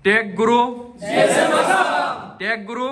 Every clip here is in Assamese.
টেক গুৰু টেক গুৰু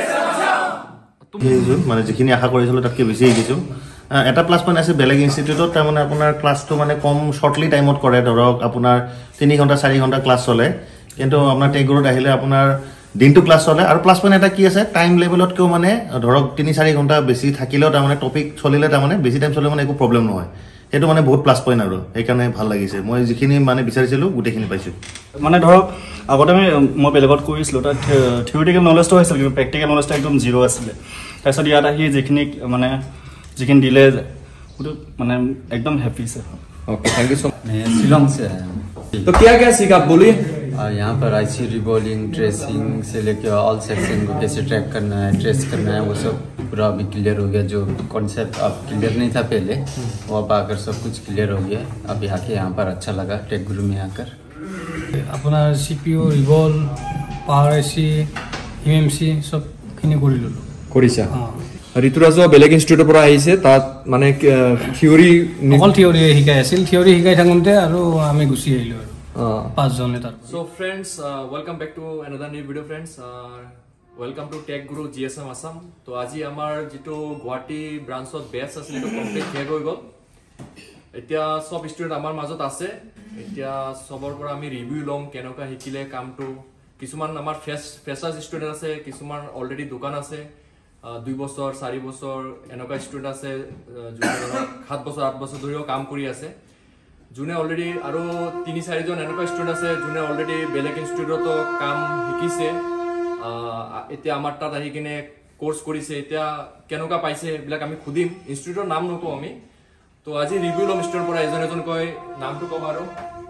মানে যিখিনি আশা কৰিছিলো তাতকে বেছি শিকিছো এটা প্লাস পইণ্ট আছে বেলেগ ইনষ্টিটিউটত তাৰ মানে আপোনাৰ ক্লাছটো মানে কম শৰ্টলি টাইমত কৰে ধৰক আপোনাৰ 3 ঘণ্টা 4 ঘণ্টা ক্লাছ চলে কিন্তু আপোনাৰ টেক গুৰুত আহিলে আপোনাৰ দিনটো ক্লাছ চলে আৰু প্লাস পইণ্ট এটা কি আছে টাইম লেভেলতকেও মানে ধৰক 3-4 ঘণ্টা বেছি থাকিলেও তাৰ মানে টপিক চলিলে তাৰ মানে বেছি টাইম চলে মানে একো প্ৰবলেম নহয় সেইটো মানে বহুত প্লাস পইণ্ট আৰু সেইকাৰণে ভাল লাগিছে মই যিখিনি মানে বিচাৰিছিলো গোটেইখিনি পাইছো মানে ধৰক আগতে মই বেলেগত কৰিছিলো তাত থিওৰিটিকেল নলেজটো আছিল কিন্তু প্ৰেক্টিকেল নলেজটো একদম জিৰ' আছিলে তাৰপিছত ইয়াত আহি যিখিনি দিলে মানে एकदम हैप्पी से ओके थैंक यू सो मैं शिलोंग से आया हूँ तो क्या सीखा आप बोलिए यहाँ पर आईसी रिबॉलिंग ट्रेसिंग से लेकर ऑल सेक्शन को कैसे ट्रैक करना है ट्रेस करना है वो सब पूरा अभी क्लियर हो गया जो कॉन्सेप्ट अब क्लियर नहीं था पहले वो अब आकर सब कुछ क्लियर हो गया अभी आके यहाँ पर अच्छा लगा टेक गुरु में आकर अपना सीपीयू रिवॉल पावर आईसी यूएमसी सब खिनि কৰি ললো কৰিছা ঋতুৰাজ বেলেগ ইনষ্টিটিউটৰ পৰা আহিছে তাত মানে থিওৰি অকল থিওৰি শিকাই আছিল থিওৰি শিকাই থাকোঁতে আৰু আমি গুছি আহিলো আৰু 5 জনে তাৰ so friends welcome back to another new video friends welcome to tech Guru GSM Assam তো আজি আমাৰ যেটো গুৱাহাটী ব্ৰাঞ্চত বেচ আছিল তো কমপ্লিট শেষ হৈ গল এতিয়া সব ষ্টুডেন্ট আমাৰ মাজত আছে এতিয়া সবৰ পৰা আমি ৰিভিউ লম কেনেকা শিকিলে কামটো কিছুমান আমাৰ ফ্ৰেছাৰ্স ষ্টুডেন্ট আছে কিছুমান অলৰেডি দোকান আছে 2 বছৰ 4 বছৰ এনেকা ষ্টুডেন্ট আছে যোনে 7 বছৰ 8 বছৰ ধৰিও কাম কৰি আছে যোনে অলৰেডি আৰু 3-4 জন এনেকা ষ্টুডেন্ট আছে যোনে অলৰেডি বেলেগ ইনষ্টিটিউটত কাম শিকিছে এতিয়া আমাৰ তাত আহি কিনে কোৰ্স কৰিছে এতিয়া কেনেকা পাইছে বিলাক আমি খুদিম ইনষ্টিটিউটৰ নাম নকও আমি তো আজি ৰিভিউ লম ষ্টুডেন্ট পৰা এজন কয় নামটো কব আৰু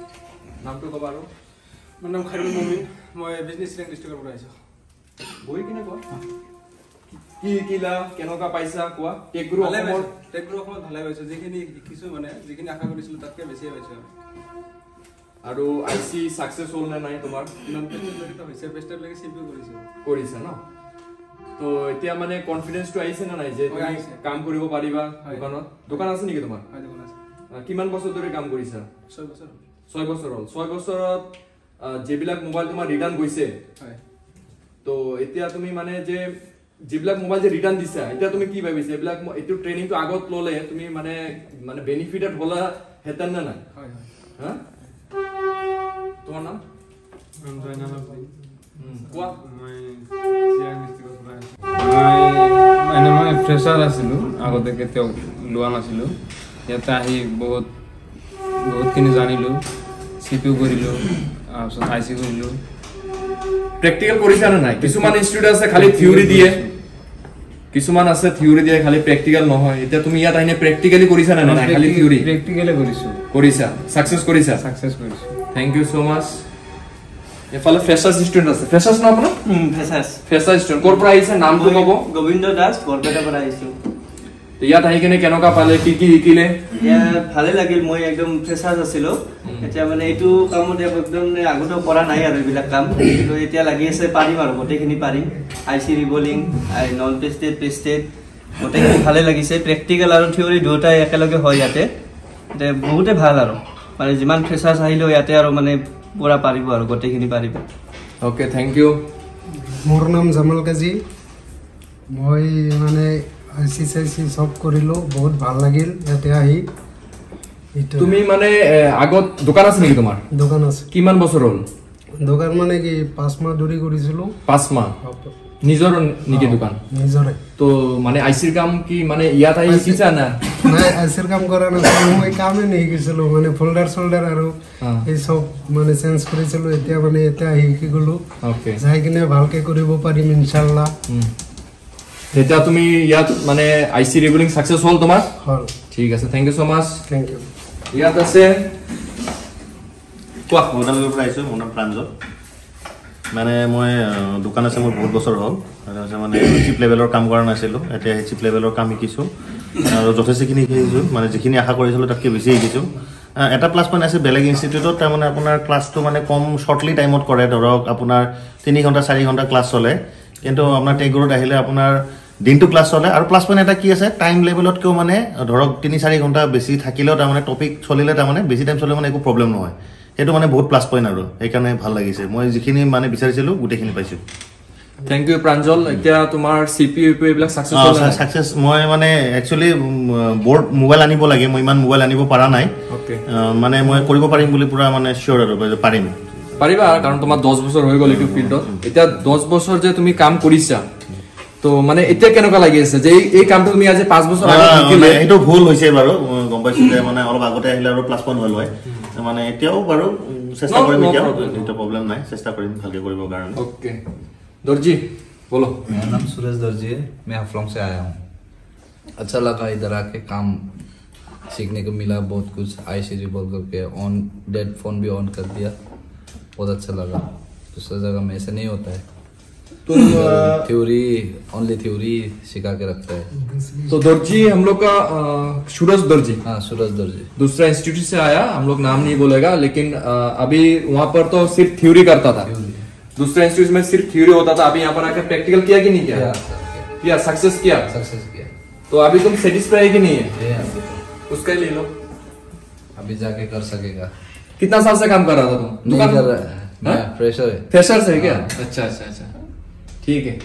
মোৰ নাম খাইৰুল মুমিন মই বিজনেছ ৰেংক ডিস্ট্ৰিক্টৰ পৰা আহিছো বহি কিনে কয় কি কিলা কেনেকা পাইছা কোৱা টেক গুৰু অসমত ভালে পাইছো যিখিনি শিকিছো মানে যিখিনি আশা কৰিছিলো তাতকে বেছি পাইছো আৰু আইসি সাকসেসফুল নে নাই তোমাৰ ইমান পেস্টেড হৈছে পেস্টেড লাগি সিপিউ কৰিছা ন তো এতিয়া মানে কনফিডেন্স টো আহিছে না নাই যে তুমি কাম কৰিব পাৰিবা দোকান আছে নেকি তোমাৰ হয় দোকান আছে কিমান বছৰ ধৰি কাম কৰিছা 6 বছৰ 6 বছৰ হ'ল 6 বছৰত যেবিলাক মোবাইল তোমাৰ ৰিটাৰ্ন গৈছে হয় তো এতিয়া তুমি মানে যে যেবিলাক মোবাইল যে ৰিটাৰ্ন দিছা এতিয়া তুমি কি ভাবিছা এবিলাক এটো ট্ৰেনিং টো আগত ললে তুমি মানে বেনিফিটেড হলা হেতেন না নাই হয় হয় হা তোমাৰ নাম কোৱা মই ফ্ৰেছাৰ আছিলো আগতে কেতিয়াও লোৱা নাছিলো ইয়াতে আহি বহুতখিনি জানিলো সিপিউ কৰিলো আইসি কৰিলো প্ৰেক্টিকেল কৰিছা না নাই কিছুমান ইনষ্টিটিউট আছে খালি থিওৰি দিয়ে কিছুমান আছে থিওৰি দিয়ে খালি প্ৰেক্টিকেল নহয় এতিয়া তুমি ইয়াত আইনে প্ৰেক্টিকেলি কৰিছা না নাই খালি থিওৰি প্ৰেক্টিকেলি কৰিছা সাকসেস কৰিছা থ্যাংক ইউ সো মাচ এফালে ফ্ৰেছাৰ্স ষ্টুডেন্ট আছে ফ্ৰেছাৰ্স নাম আপোনাৰ ফ্ৰেছাৰ্স ষ্টুডেন্ট কৰ পৰা আহিছে নামটো ক'ব গোবিন্দ দাস বৰপেটা পৰা আহিছো ইয়াত আহি কিনে কেনেকা পালে কি শিকিলে ভালে লাগিল মই একদম ফ্ৰেছাৰ্স আছিলো এতিয়া মানে এইটো কামত একদম আগতেও কৰা নাই আৰু এইবিলাক কাম কিন্তু এতিয়া লাগি আছে পাৰিম আৰু গোটেইখিনি পাৰিম আইসি ৰিবলিং নন পেস্টেড গোটেইখিনি ভালে লাগিছে প্ৰেক্টিকেল আৰু থিওৰি দুটাই একেলগে হয় ইয়াতে বহুতে ভাল আৰু মানে যিমান ফ্ৰেছাৰ্স আহিলেও ইয়াতে আৰু মানে পুৰা পাৰিব আৰু গোটেইখিনি পাৰিব ওকে থ্যাংক ইউ মোৰ নাম জামাল কাজী মই মানে আইসি সব কৰিলো বহুত ভাল লাগিল ইয়াতে আহি তুমি মানে আগত দোকান আছে নেকি তোমাৰ দোকান আছে কিমান বছৰ হ'ল দোকান মানে কি 5 মাহ ধৰি কৰিছিলো 5 মাহ নিজৰ নেকি দোকান নিজৰে তো মানে আইসিৰ কাম কি মানে ইয়াত আহি শিকিছা না নাই আইসিৰ কাম কৰা নাছিলো মই কামে নাই শিকিছিলো মানে ফোল্ডাৰ আৰু এই সব মানে চেঞ্জ কৰিছিলো এতিয়া মানে এটা শিকি গলো ওকে যাই কিনে ভালকে কৰিব পাৰিম ইনশাআল্লাহ এতিয়া তুমি ইয়াত মানে আইসি ৰিবলিং সাকসেস হ'ল তোমাৰ হ'ল ঠিক আছে thank you so much thank you ইয়াত আছে কোৱা মোনালৰ পৰা আহিছো মোৰ নাম প্ৰাঞ্জল মানে মই দোকান আছে মোৰ বহুত বছৰ হ'ল মানে চিপ লেভেলৰ কাম কৰা নাছিলো এতিয়া চিপ লেভেলৰ কাম শিকিছো আৰু যথেষ্টখিনি শিকিছো মানে যিখিনি আশা কৰিছিলো তাতকে বেছি শিকিছো এটা প্লাস পইণ্ট আছে বেলেগ ইনষ্টিটিউটত তাৰ মানে আপোনাৰ ক্লাছটো মানে কম শৰ্টলি টাইমত কৰে ধৰক আপোনাৰ 3 ঘণ্টা 4 ঘণ্টা ক্লাছ চলে কিন্তু আপোনাৰ টেক গুৰুত আহিলে আপোনাৰ দিনটো ক্লাছ চলে আৰু প্লাস পইণ্ট এটা কি আছে টাইম লেভেলতকেও মানে ধৰক 3-4 ঘণ্টা বেছি থাকিলেও তাৰ মানে টপিক চলিলে তাৰ মানে বেছি টাইম চলে মানে একো প্ৰবলেম নহয় সেইটো মানে বহুত প্লাছ পইণ্ট আৰু সেইকাৰণে ভাল লাগিছে মই যিখিনি মানে বিচাৰিছিলো গোটেইখিনি পাইছো থ্যাংক ইউ প্ৰাঞ্জল এতিয়া তোমাৰ CPU এইবিলাক সাকসেস মই মানে একচুয়ালি বোর্ড মোবাইল আনিব লাগে মই ইমান মোবাইল আনিব পাৰা নাই ওকে মানে মই কৰিব পাৰিম বুলি পুৰা মানে শিওৰ আৰু পাৰিম পাৰিবা কাৰণ তোমাৰ 10 বছৰ হৈ গ'ল এইটো ফিল্ডত এতিয়া 10 বছৰ যে তুমি কাম কৰিছা তো মানে এতিয়া কেনেকুৱা লাগি আছে যে এই কামটো তুমি আজি 5 বছৰ আগত শিকিলে এইটো ভুল হৈছে বাৰু গম পাইছো যে মানে অলপ আগতে আহিলে আৰু প্লাস পইণ্ট হ'ল হয় মানে এতিয়াও বাৰু চেষ্টা কৰিম এতিয়াও এটা প্ৰবলেম নাই চেষ্টা কৰিম ভালকে কৰিবৰ কাৰণে ओके दर्जी बोलो मेरा नाम सूरज दर्जी है मैं हाफलॉन्ग से आया हूँ अच्छा लगा इधर आके काम सीखने को मिला बहुत कुछ आईसी रिवॉल्व करके ऑन डेड फोन भी ऑन कर दिया बहुत अच्छा लगा दूसरी जगह में ऐसा नहीं होता है तो थ्योरी ओनली थ्योरी सिखा के रखता है तो दर्जी हम लोग का सूरज दर्जी हाँ सूरज दर्जी दूसरा इंस्टीट्यूट से आया हम लोग नाम नहीं बोलेगा लेकिन अभी वहाँ पर तो सिर्फ थ्योरी करता था दूसरे इंस्टीट्यूट में सिर्फ थ्योरी होता था अभी यहाँ पर आकर प्रैक्टिकल किया कि नहीं किया सक्सेस किया तो अभी तुम सेटिस्फाई है कि नहीं है उसका ले लो अभी जाके कर सकेगा कितना साल से काम कर रहा था तुम नहीं कर रहा है मैं फ्रेशर है फ्रेशर से क्या अच्छा अच्छा अच्छा ठीक है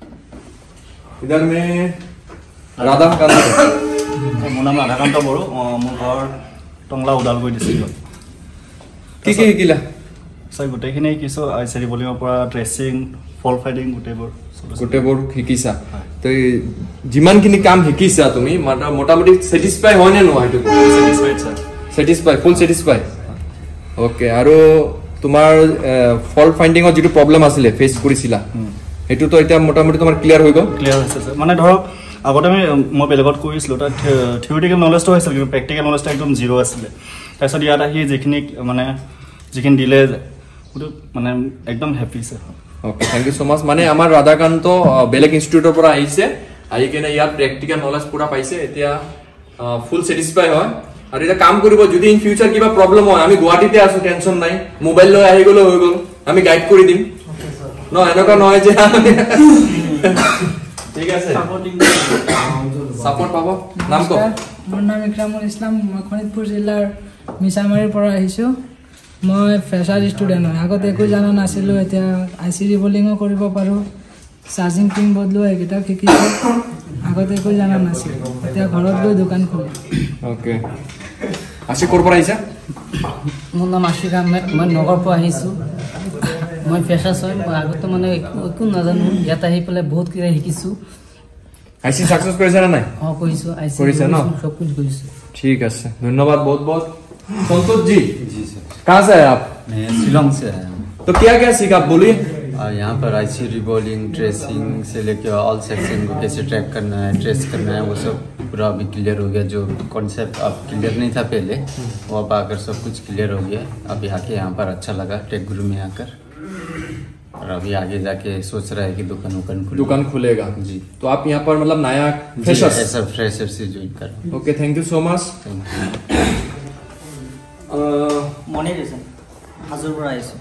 इधर में राधाकांत মোৰ নাম ৰাধাকান্ত বড়ো মোৰ ঘৰ টংলা ওদালগুৰি ডিষ্ট্ৰিক্টত কি কি শিকিলা চাই গোটেইখিনি শিকিছোঁ আইচি ৰিভলিঙৰ পৰা ট্ৰেচিং ফল ফাইটিং গোটেইবোৰ শিকিছা তো যিমানখিনি কাম শিকিছা তুমি মোটামুটি ছেটিছফাই হয় নে নহয় এইটো ছেটিছফাই ফুল ছেটিছফাই ওকে আৰু তোমাৰ ফল ফাইণ্ডিঙৰ যিটো প্ৰব্লেম আছিলে ফেচ কৰিছিলা সেইটো তো এতিয়া মোটামুটি তোমাৰ ক্লিয়াৰ হৈ গ'ল ক্লিয়াৰ হৈছে স্যাৰ মানে ধৰক আগতে মই বেলেগত কৰিছিলোঁ তাত থিয়ৰিটিকেল নলেজটো হৈছিল কিন্তু প্ৰেক্টিকেল নলেজটো একদম জিৰ' আছিলে তাৰপিছত ইয়াত আহি যিখিনি দিলে মানে একদম happy sir okay thank you so much মানে আমাৰ ৰাধাকান্ত বেলেগ ইনষ্টিটিউটৰ পৰা আহিছে আহি কেনে ইয়াত প্ৰেক্টিকেল নলেজ পুৰা পাইছে এতিয়া ফুল ছেটিছফাই হয় আৰু এটা কাম কৰিব যদি ইন ফিউচাৰ কিবা প্ৰব্লেম হয় আমি গুৱাহাটীতে আছো টেনচন নাই মোবাইল লৈ আহি গ'লে হৈ গ'ল আমি গাইড কৰি দিম ন এনেকুৱা নহয় যে ঠিক আছে সাপোর্ট পাবো নাম কো মোৰ নাম ইকৰামুল ইছলাম মই খনিতপুৰ জিলাৰ মিছামাৰীৰ পৰা আহিছো মই ফ্ৰেছাৰ ষ্টুডেণ্ট হয় আগতে একো জানা নাছিলোঁ এতিয়া আইচি ৰিভলিঙো কৰিব পাৰোঁ চাৰ্জিং পিন বদলোৱা এইকেইটাও শিকিছোঁ আগতে একো জানা নাছিলোঁ এতিয়া ঘৰত গৈ দোকান খোলে ওকে আশিক ক'ৰ পৰা আহিছা মোৰ নাম আশিক আহমেদ মই নগৰৰ পৰা আহিছোঁ মই ফ্ৰেছাৰ হয় মই আগতে মানে একো নাজানো ইয়াত আহি পেলাই বহুত কিবা শিকিছোঁ আইসি सक्सेस কৰিছা না নাই কৰিছো আইসি কৰিছা ন সব कुछ কৰিছো ठीक है धन्यवाद बहुत बहुत संतोष जी सर कहाँ से आए आप मैं शिलोंग से आया हूँ तो क्या क्या सीखा आप बोलिए यहाँ पर आईसी रिबॉलिंग ट्रेसिंग से लेकर ऑल सेक्शन को कैसे ट्रैक करना है ट्रेस करना है वो सब पूरा अभी क्लियर हो गया जो कॉन्सेप्ट अब क्लियर नहीं था पहले वो अब आकर सब कुछ क्लियर हो गया अभी आके यहाँ पर अच्छा लगा टेक गुरु में आकर और अभी आगे जाके सोच रहा है कि दुकान खुलेगा जी तो आप यहाँ पर मतलब नया फ्रेशर से ज्वाइन कर okay thank you so much মনিৰ হাজোৰ পৰা আহিছোঁ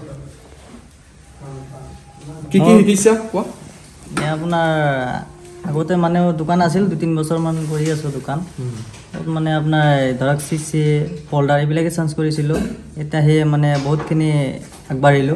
কি কি শিকিছা কোৱা মই আপোনাৰ আগতে মানে দোকান আছিল 2-3 বছৰমান কৰি আছোঁ দোকান মানে আপোনাৰ ধৰক চিচি ফল্ডাৰ এইবিলাকে চেঞ্জ কৰিছিলোঁ এতিয়া সেই মানে বহুতখিনি আগবাঢ়িলোঁ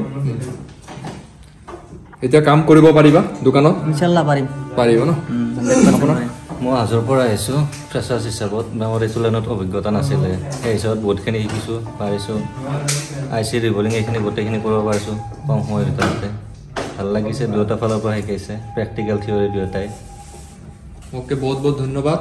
এতিয়া কাম কৰিব পাৰিবা দোকানত ইনশাআল্লাহ পাৰিব ন মই হাজোৰ পৰা আহিছোঁ ফ্ৰেছাৰ্ছ হিচাপত মোৰ এইটো লাইনত অভিজ্ঞতা নাছিলে সেই হিচাপত বহুতখিনি শিকিছোঁ পাৰিছোঁ আইচি ৰিভলিং এইখিনি গোটেইখিনি কৰিব পাৰিছোঁ কম সময়ৰ ভিতৰতে ভাল লাগিছে দুয়োটা ফালৰ পৰা শিকাইছে প্ৰেক্টিকেল থিয়ৰি দুয়োটাই ওকে বহুত বহুত ধন্যবাদ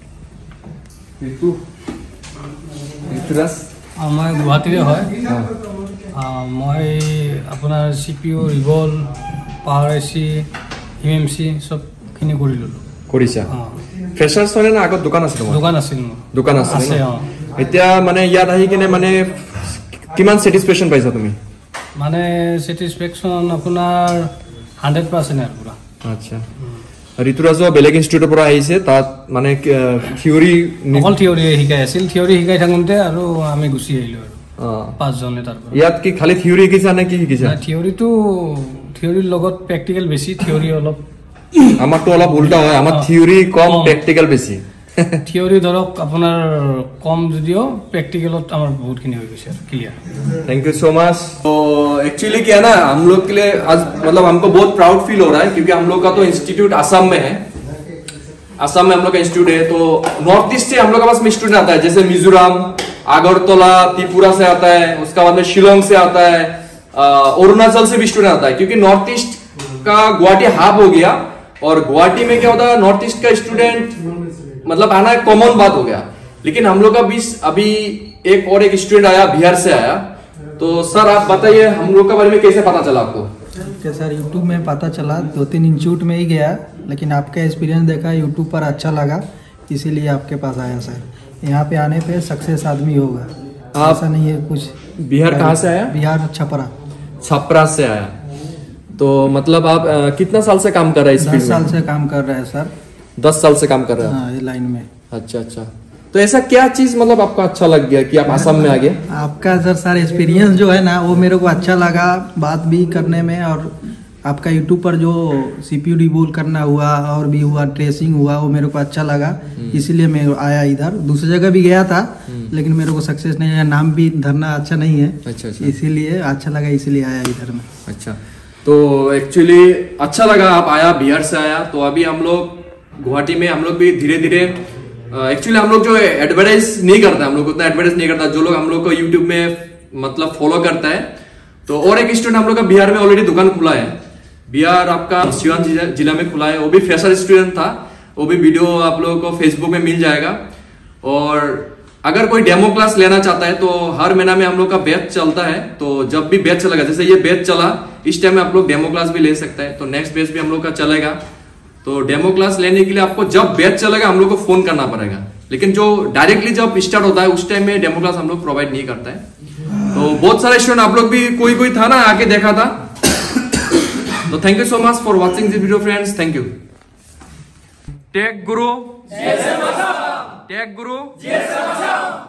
মই গুৱাহাটীৰে হয় মই আপোনাৰ CPU ৰিভল পাৱাৰ আইচি MMC সবখিনি কৰি ল'লোঁ কৰিছা ফ্ৰেছাৰ্ছ হয় না আগত দোকান আছিল দোকান আছিল মোৰ দোকান আছে এতিয়া মানে ইয়াত আহি কিনে মানে কিমান ছেটিছফেকশ্যন পাইছা তুমি মানে ছেটিছফেকশ্যন আপোনাৰ 100% আৰু পুৰা আচ্ছা ঋতুৰাজ বেলেগ ইনষ্টিটিউটৰ পৰা আহিছে তাত মানে থিয়ৰি অকল থিয়ৰি শিকাই আছিল থিয়ৰি শিকাই থাকোঁতে আৰু আমি গুচি আহিলোঁ আৰু 5 জনে তাৰ পৰা ইয়াত কি খালি থিয়ৰি শিকিছা নে কি শিকিছা থিয়ৰিৰ লগত প্ৰেক্টিকেল বেছি থিয়ৰি অলপ আমাৰটো অলপ উল্টা হয় আমাৰ থিয়ৰি কম প্ৰেক্টিকেল বেছি থিয়ৰি ধৰক আপোনাৰ কম যদিও প্ৰেক্টিকেলত আমাৰ বহুতখিনি হৈ গৈছে clear. Thank you so much. तो एक्चुअली क्या है ना, हम लोग के लिए आज मतलब हमको बहुत प्राउड फील हो रहा है क्योंकि हम लोग का तो इंस्टीट्यूट असम में है। असम में हम लोग का इंस्टीट्यूट है, तो नॉर्थ ईस्ट से हम लोग के पास में स्टूडेंट आता है, जैसे मिजोरम, अगरतला, त्रिपुरा से आता है, उसका बाद में शिलोंग से आता है, अरुणाचल से भी स्टूडेंट आता है, क्योंकि नॉर्थ ईस्ट का गुवाहाटी हाब हो गया और गुवाहाटी में क्या होता है नॉर्थ ईस्ट का स्टूडेंट मतलब आना एक कॉमन बात हो गया। लेकिन हम लोग का बीच अभी एक और एक स्टूडेंट आया, बिहार से आया। तो सर आप बताइए हम लोग के बारे में कैसे पता चला आपको? कि सर यूट्यूब में पता चला, 2-3 इंस्टीट्यूट में ही गया, लेकिन आपका एक्सपीरियंस देखा यूट्यूब पर अच्छा लगा, इसीलिए आपके पास आया सर। यहाँ पे आने पे सक्सेस आदमी होगा, ऐसा नहीं है कुछ। बिहार कहाँ से आया? बिहार छपरा। छपरा से आया। तो मतलब आप कितना साल से काम कर रहे हैं इस फील्ड में? 10 साल से काम कर रहे हैं सर। 10 साल से काम कर रहे हैं? हाँ, ये लाइन में। अच्छा अच्छा। तो ऐसा क्या चीज मतलब आपको अच्छा लग गया कि आप असम में आ गए? आपका सर एक्सपीरियंस जो है ना वो मेरे को अच्छा लगा, बात भी करने में, और आपका यूट्यूब पर जो CPU रिबोल करना हुआ और भी हुआ, ट्रेसिंग हुआ, वो मेरे को अच्छा लगा, इसीलिए मैं आया इधर। दूसरी जगह भी गया था लेकिन मेरे को सक्सेस नहीं है, नाम भी धरना अच्छा नहीं है। अच्छा। इसीलिए अच्छा लगा, इसीलिए आया इधर में। अच्छा, तो एक्चुअली अच्छा लगा आप आया, बिहार से आया। तो अभी हम लोग गुवाहाटी में हम लोग भी धीरे धीरे एक्चुअली हम लोग जो एडवर्टाइज नहीं करता, हम लोग उतना एडवर्टाइज नहीं करता, जो लोग हम लोग को यूट्यूब में मतलब फॉलो करता है। तो और एक स्टूडेंट हम लोग का बिहार में ऑलरेडी दुकान खुला है, बिहार आपका सिवान जिला में खुला है, वो भी फ्रेशर स्टूडेंट था, वो भी वीडियो आप लोगों को फेसबुक में मिल जाएगा। और अगर कोई डेमो क्लास लेना चाहता है तो हर महीना में हम लोग का बैच चलता है। तो जब भी बैच चलेगा, जैसे ये बैच चला, इस टाइम में आप लोग डेमो क्लास भी ले सकते हैं, तो नेक्स्ट बैच भी हम लोग का चलेगा। तो डेमो क्लास लेने के लिए आपको जब बैच चलेगा हम लोग को फोन करना पड़ेगा, लेकिन जो डायरेक्टली जब स्टार्ट होता है उस टाइम में डेमो क्लास हम लोग प्रोवाइड नहीं करता है। तो बहुत सारे स्टूडेंट आप लोग भी कोई था ना आके देखा था। तो thank you so much for watching this video friends, thank you. Tech Guru, tech Guru.